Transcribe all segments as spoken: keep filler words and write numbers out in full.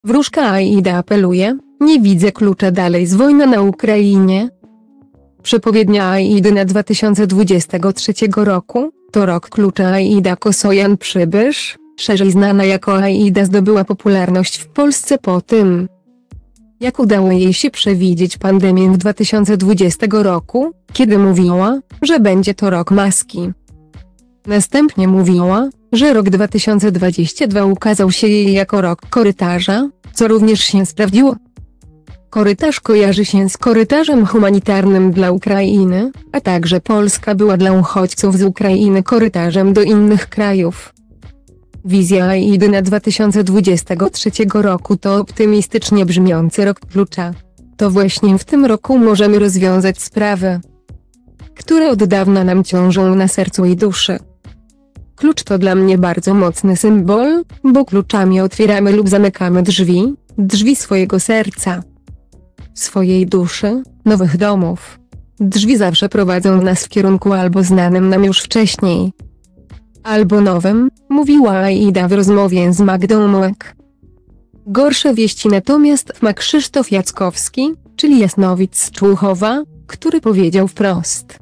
Wróżka Aida apeluje: nie widzę klucza, dalej z wojna na Ukrainie. Przepowiednia Aidy na dwa tysiące dwudziestego trzeciego roku, to rok klucza. Aida Kosojan-Przybysz, szerzej znana jako Aida, zdobyła popularność w Polsce po tym, jak udało jej się przewidzieć pandemię w dwa tysiące dwudziestego roku, kiedy mówiła, że będzie to rok maski. Następnie mówiła, że rok dwa tysiące dwudziesty drugi ukazał się jej jako rok korytarza, co również się sprawdziło. Korytarz kojarzy się z korytarzem humanitarnym dla Ukrainy, a także Polska była dla uchodźców z Ukrainy korytarzem do innych krajów. Wizja Aidy na dwa tysiące dwudziestego trzeciego roku to optymistycznie brzmiący rok klucza. To właśnie w tym roku możemy rozwiązać sprawy, które od dawna nam ciążą na sercu i duszy. Klucz to dla mnie bardzo mocny symbol, bo kluczami otwieramy lub zamykamy drzwi, drzwi swojego serca, swojej duszy, nowych domów. Drzwi zawsze prowadzą nas w kierunku albo znanym nam już wcześniej, albo nowym, mówiła Aida w rozmowie z Magdą Mołek. Gorsze wieści natomiast ma Krzysztof Jackowski, czyli jasnowic z Człuchowa, który powiedział wprost,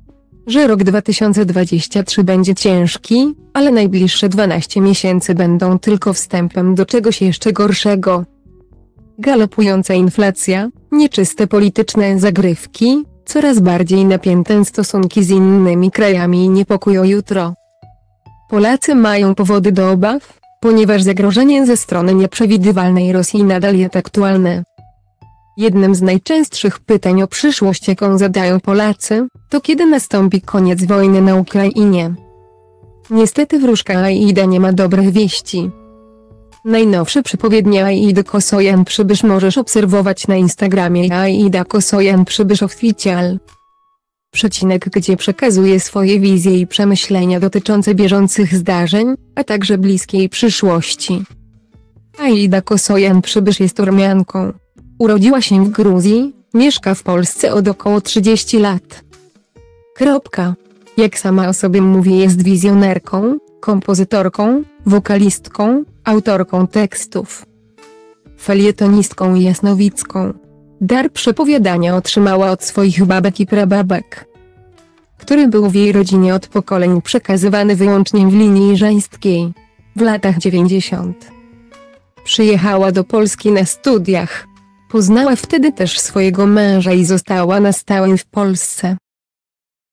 że rok dwa tysiące dwudziesty trzeci będzie ciężki, ale najbliższe dwanaście miesięcy będą tylko wstępem do czegoś jeszcze gorszego. Galopująca inflacja, nieczyste polityczne zagrywki, coraz bardziej napięte stosunki z innymi krajami i niepokój o jutro. Polacy mają powody do obaw, ponieważ zagrożenie ze strony nieprzewidywalnej Rosji nadal jest aktualne. Jednym z najczęstszych pytań o przyszłość, jaką zadają Polacy, to kiedy nastąpi koniec wojny na Ukrainie. Niestety wróżka Aida nie ma dobrych wieści. Najnowsze przepowiednie Aidy Kosojan-Przybysz możesz obserwować na Instagramie Aida Kosojan-Przybysz Official. Przecinek, gdzie przekazuje swoje wizje i przemyślenia dotyczące bieżących zdarzeń, a także bliskiej przyszłości. Aida Kosojan-Przybysz jest Ormianką. Urodziła się w Gruzji, mieszka w Polsce od około trzydziestu lat. Kropka. Jak sama o sobie mówi, jest wizjonerką, kompozytorką, wokalistką, autorką tekstów, felietonistką i jasnowicką. Dar przepowiadania otrzymała od swoich babek i prababek, który był w jej rodzinie od pokoleń przekazywany wyłącznie w linii żeńskiej. W latach dziewięćdziesiątych przyjechała do Polski na studiach. Poznała wtedy też swojego męża i została na stałe w Polsce.